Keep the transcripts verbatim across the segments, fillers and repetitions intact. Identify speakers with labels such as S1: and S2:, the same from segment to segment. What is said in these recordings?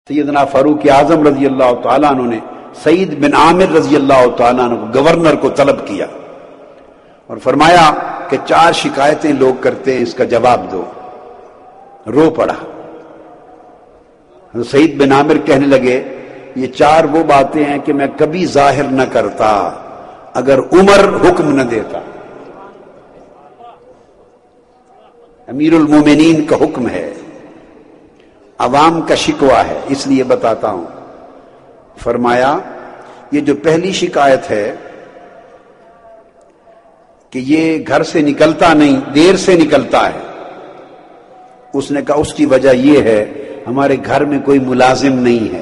S1: سیدنا فاروق اعظم رضی اللہ تعالیٰ عنہ نے سعید بن عامر رضی اللہ تعالیٰ عنہ کو گورنر کو طلب کیا اور فرمایا کہ چار شکایتیں لوگ کرتے ہیں، اس کا جواب دو۔ رو پڑا۔ سعید بن عامر کہنے لگے یہ چار وہ باتیں ہیں کہ میں کبھی ظاہر نہ کرتا اگر عمر حکم نہ دیتا۔ امیر المومنین کا حکم ہے، عوام کا شکوہ ہے، اس لیے بتاتا ہوں۔ فرمایا یہ جو پہلی شکایت ہے کہ یہ گھر سے نکلتا نہیں، دیر سے نکلتا ہے، اس نے کہا اس کی وجہ یہ ہے ہمارے گھر میں کوئی ملازم نہیں ہے۔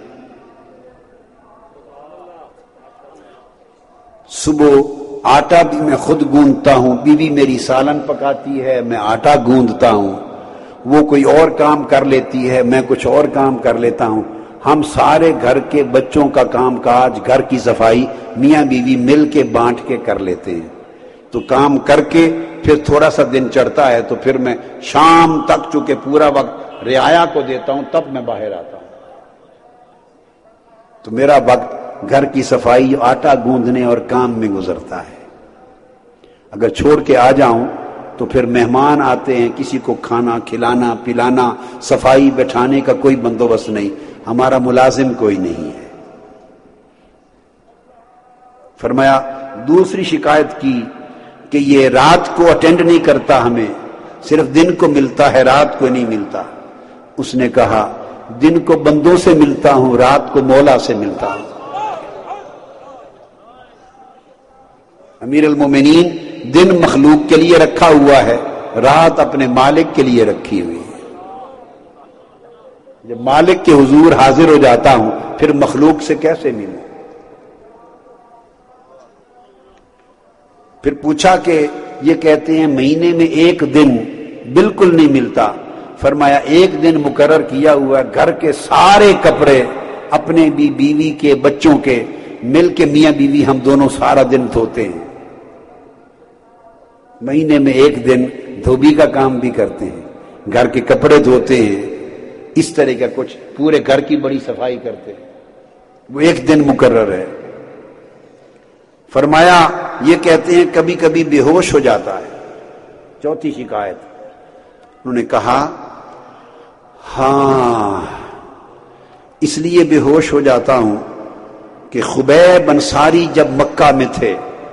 S1: صبح آٹا بھی میں خود گوندتا ہوں، بیوی میری سالن پکاتی ہے، میں آٹا گوندتا ہوں، وہ کوئی اور کام کر لیتی ہے، میں کچھ اور کام کر لیتا ہوں، ہم سارے گھر کے بچوں کا کام کاج، گھر کی صفائی میاں بیوی مل کے بانٹ کے کر لیتے ہیں۔ تو کام کر کے پھر تھوڑا سا دن چڑھتا ہے تو پھر میں شام تک چونکہ پورا وقت رعایا کو دیتا ہوں تب میں باہر آتا ہوں، تو میرا وقت گھر کی صفائی، آٹا گوندنے اور کام میں گزرتا ہے۔ اگر چھوڑ کے آ جاؤں تو پھر مہمان آتے ہیں، کسی کو کھانا کھلانا پلانا، صفائی بٹھانے کا کوئی بندوبست نہیں، ہمارا ملازم کوئی نہیں ہے۔ فرمایا دوسری شکایت کی کہ یہ رات کو اٹینڈ نہیں کرتا، ہمیں صرف دن کو ملتا ہے، رات کو نہیں ملتا۔ اس نے کہا دن کو بندوں سے ملتا ہوں، رات کو مولا سے ملتا ہوں۔ امیر المومنین دن مخلوق کے لیے رکھا ہوا ہے، رات اپنے مالک کے لیے رکھی ہوئی ہے۔ جب مالک کے حضور حاضر ہو جاتا ہوں پھر مخلوق سے کیسے ملوں؟ پھر پوچھا کہ یہ کہتے ہیں مہینے میں ایک دن بالکل نہیں ملتا۔ فرمایا ایک دن مقرر کیا ہوا، گھر کے سارے کپڑے اپنے بھی بیوی کے بچوں کے مل کے میاں بیوی ہم دونوں سارا دن دھوتے ہیں، مہینے میں ایک دن دھوبی کا کام بھی کرتے ہیں، گھر کے کپڑے دھوتے ہیں، اس طرح کا کچھ پورے گھر کی بڑی صفائی کرتے ہیں، وہ ایک دن مقرر ہے۔ فرمایا یہ کہتے ہیں کبھی کبھی بے ہوش ہو جاتا ہے۔ چوتھی شکایت، انہوں نے کہا ہاں اس لیے بے ہوش ہو جاتا ہوں کہ خبیب انصاری جب مکہ میں تھے،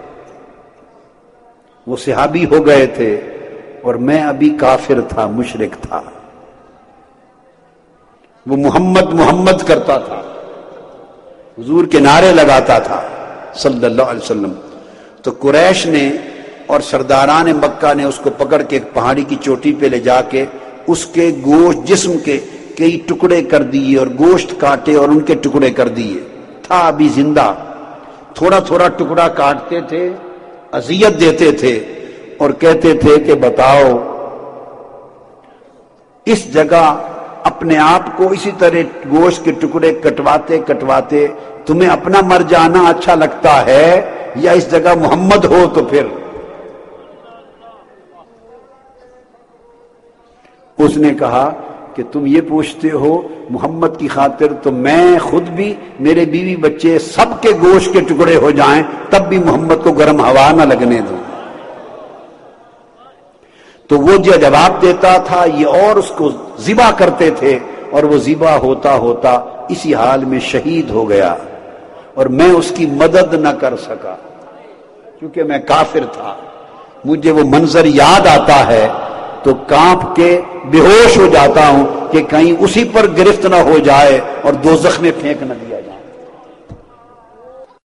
S1: وہ صحابی ہو گئے تھے اور میں ابھی کافر تھا، مشرک تھا، وہ محمد محمد کرتا تھا، حضور کے نعرے لگاتا تھا صلی اللہ علیہ وسلم۔ تو قریش نے اور سرداران مکہ نے اس کو پکڑ کے ایک پہاڑی کی چوٹی پہ لے جا کے اس کے گوشت جسم کے کئی ٹکڑے کر دیے اور گوشت کاٹے اور ان کے ٹکڑے کر دیے، تھا ابھی زندہ، تھوڑا تھوڑا ٹکڑا کاٹتے تھے، اذیت دیتے تھے اور کہتے تھے کہ بتاؤ اس جگہ اپنے آپ کو اسی طرح گوشت کے ٹکڑے کٹواتے کٹواتے تمہیں اپنا مر جانا اچھا لگتا ہے یا اس جگہ محمد ہو تو پھر؟ اس نے کہا کہ تم یہ پوچھتے ہو محمد کی خاطر تو میں خود بھی، میرے بیوی بچے سب کے گوشت کے ٹکڑے ہو جائیں تب بھی محمد کو گرم ہوا نہ لگنے دوں۔ تو وہ جو جواب دیتا تھا یہ اور اس کو ذبح کرتے تھے اور وہ ذبح ہوتا ہوتا اسی حال میں شہید ہو گیا اور میں اس کی مدد نہ کر سکا کیونکہ میں کافر تھا۔ مجھے وہ منظر یاد آتا ہے تو کانپ کے بے ہوش ہو جاتا ہوں کہ کہیں اسی پر گرفت نہ ہو جائے اور دوزخ میں پھینک نہ دیا